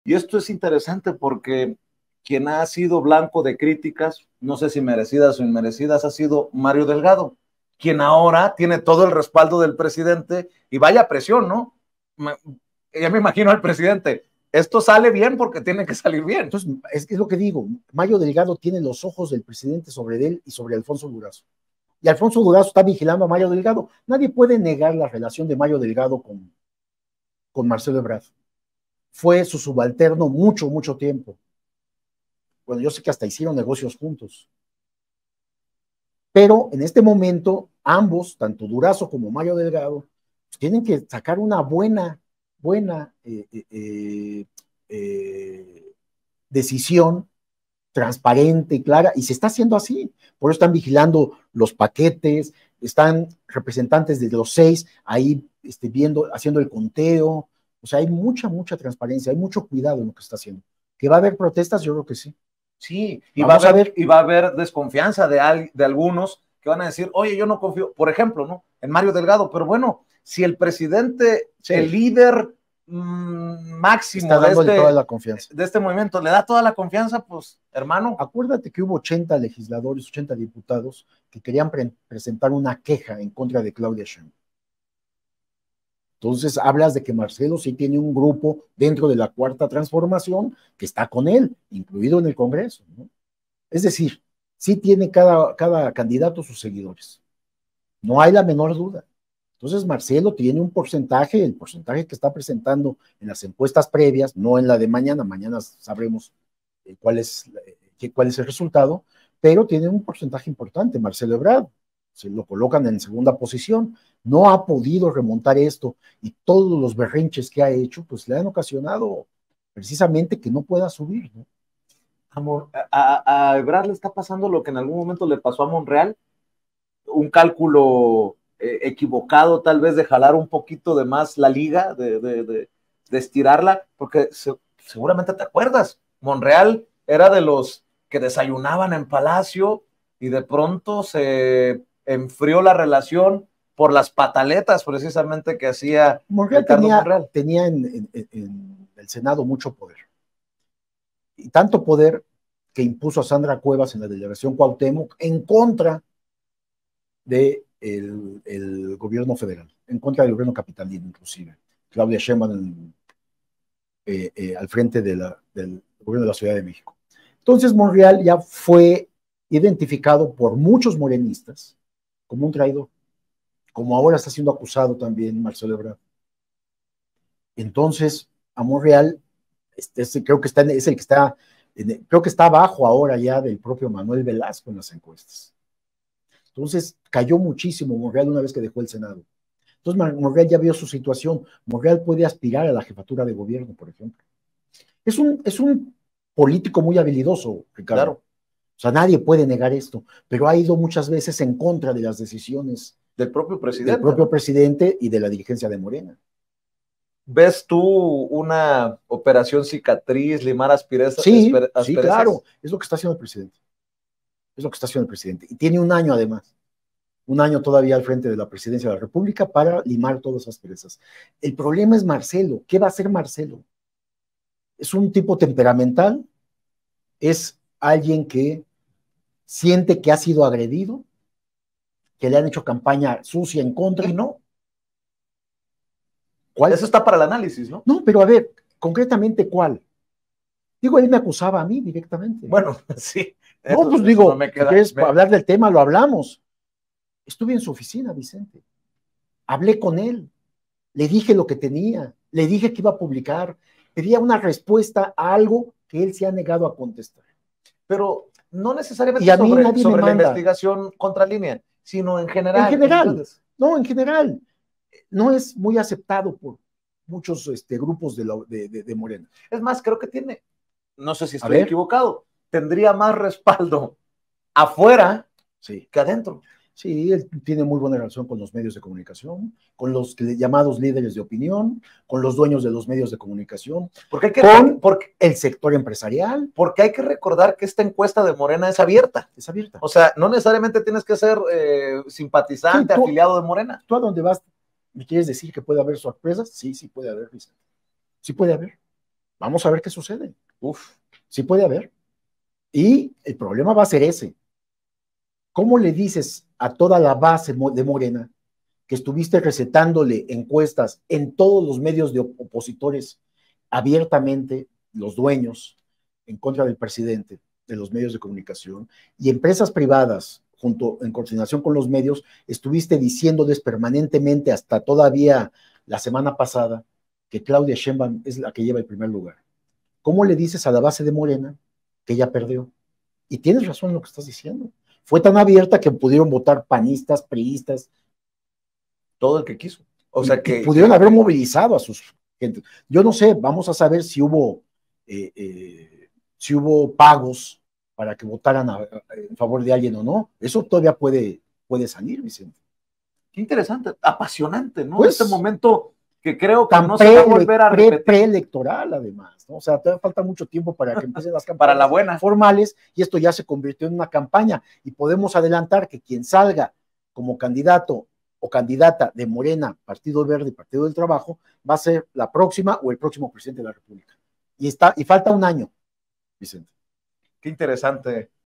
Y esto es interesante porque quien ha sido blanco de críticas, no sé si merecidas o inmerecidas, ha sido Mario Delgado, quien ahora tiene todo el respaldo del presidente y vaya presión, ¿no? Ya me imagino al presidente, esto sale bien porque tiene que salir bien. Entonces, es lo que digo, Mario Delgado tiene los ojos del presidente sobre él y sobre Alfonso Durazo. Y Alfonso Durazo está vigilando a Mario Delgado. Nadie puede negar la relación de Mario Delgado con Marcelo Ebrard. Fue su subalterno mucho, mucho tiempo. Bueno, yo sé que hasta hicieron negocios juntos. Pero en este momento, ambos, tanto Durazo como Mario Delgado, pues, tienen que sacar una buena decisión transparente y clara, y se está haciendo así. Por eso están vigilando los paquetes, están representantes de los 6 ahí viendo, haciendo el conteo. O sea, hay mucha transparencia, hay mucho cuidado en lo que está haciendo. ¿Que va a haber protestas? Yo creo que sí. Sí, Vamos a ver. y va a haber desconfianza de algunos que van a decir, oye, yo no confío, por ejemplo, ¿no? En Mario Delgado, pero bueno, si el presidente, sí, el líder máximo está dándole toda la confianza de este movimiento, le da toda la confianza, pues, hermano. Acuérdate que hubo 80 legisladores, 80 diputados que querían presentar una queja en contra de Claudia Sheinbaum. Entonces hablas de que Marcelo sí tiene un grupo dentro de la Cuarta Transformación que está con él, incluido en el Congreso, ¿no? Es decir, sí tiene cada candidato sus seguidores. No hay la menor duda. Entonces Marcelo tiene un porcentaje, el porcentaje que está presentando en las encuestas previas, no en la de mañana, mañana sabremos cuál es el resultado, pero tiene un porcentaje importante. Marcelo Ebrard, se lo colocan en segunda posición, no ha podido remontar esto y todos los berrinches que ha hecho, pues le han ocasionado precisamente que no pueda subir, ¿no? Amor, a Ebrard le está pasando lo que en algún momento le pasó a Monreal, un cálculo equivocado tal vez de jalar un poquito de más la liga, de estirarla, porque seguramente te acuerdas, Monreal era de los que desayunaban en Palacio y de pronto se enfrió la relación por las pataletas precisamente que hacía Monreal Ricardo Monreal. tenía en el Senado mucho poder. Y tanto poder que impuso a Sandra Cuevas en la delegación Cuauhtémoc en contra del el gobierno federal, en contra del gobierno capitalino inclusive. Claudia Sheinbaum al frente del gobierno de la Ciudad de México. Entonces Monreal ya fue identificado por muchos morenistas como un traidor, como ahora está siendo acusado también Marcelo Ebrard. Entonces, a Monreal, creo que es el que está, creo que está abajo ahora ya del propio Manuel Velasco en las encuestas. Entonces, cayó muchísimo Monreal una vez que dejó el Senado. Entonces, Monreal ya vio su situación. Monreal puede aspirar a la jefatura de gobierno, por ejemplo. Es un político muy habilidoso, Ricardo. Claro. O sea, nadie puede negar esto, pero ha ido muchas veces en contra de las decisiones del propio presidente, ¿no? Presidente y de la dirigencia de Morena. ¿Ves tú una operación cicatriz, limar asperezas? Sí, sí, claro, es lo que está haciendo el presidente. Es lo que está haciendo el presidente. Y tiene un año además, un año todavía al frente de la presidencia de la República para limar todas esas perezas. El problema es Marcelo. ¿Qué va a hacer Marcelo? Es un tipo temperamental, es alguien que siente que ha sido agredido, que le han hecho campaña sucia en contra. Y no. ¿Cuál? Eso está para el análisis, ¿no? No, pero a ver, concretamente, ¿cuál? Digo, él me acusaba a mí directamente. Bueno, sí. No, pues digo, no si quieres hablar del tema, lo hablamos. Estuve en su oficina, Vicente. Hablé con él. Le dije lo que tenía. Le dije que iba a publicar. Pedía una respuesta a algo que él se ha negado a contestar. Pero no necesariamente sobre la investigación contra línea, sino en general. En general. No, en general. No es muy aceptado por muchos grupos de Morena. Es más, creo que tiene, no sé si estoy equivocado, tendría más respaldo afuera que adentro. Sí, él tiene muy buena relación con los medios de comunicación, con los llamados líderes de opinión, con los dueños de los medios de comunicación, con el sector empresarial. Porque hay que recordar que esta encuesta de Morena es abierta. Es abierta. O sea, no necesariamente tienes que ser simpatizante, sí, afiliado de Morena. ¿Tú a dónde vas? ¿Me quieres decir que puede haber sorpresas? Sí, sí puede haber, Vicente. Sí puede haber. Vamos a ver qué sucede. Uf. Sí puede haber. Y el problema va a ser ese. ¿Cómo le dices a toda la base de Morena que estuviste recetándole encuestas en todos los medios de opositores abiertamente, los dueños, en contra del presidente, de los medios de comunicación, y empresas privadas, junto en coordinación con los medios, estuviste diciéndoles permanentemente, hasta todavía la semana pasada, que Claudia Sheinbaum es la que lleva el primer lugar? ¿Cómo le dices a la base de Morena que ya perdió? Y tienes razón en lo que estás diciendo. Fue tan abierta que pudieron votar panistas, priistas, todo el que quiso. O sea y pudieron haber movilizado a sus gente. Yo no sé, vamos a saber si hubo pagos para que votaran en favor de alguien o no. Eso todavía puede salir, Vicente. Qué interesante, apasionante, ¿no? Pues, este momento que creo que no se va a volver a repetir. Preelectoral, además, ¿no? O sea, todavía falta mucho tiempo para que empiecen las campañas para la buena. formales, y esto ya se convirtió en una campaña, y podemos adelantar que quien salga como candidato o candidata de Morena, Partido Verde y Partido del Trabajo, va a ser la próxima o el próximo presidente de la República. Y falta un año, Vicente. Qué interesante.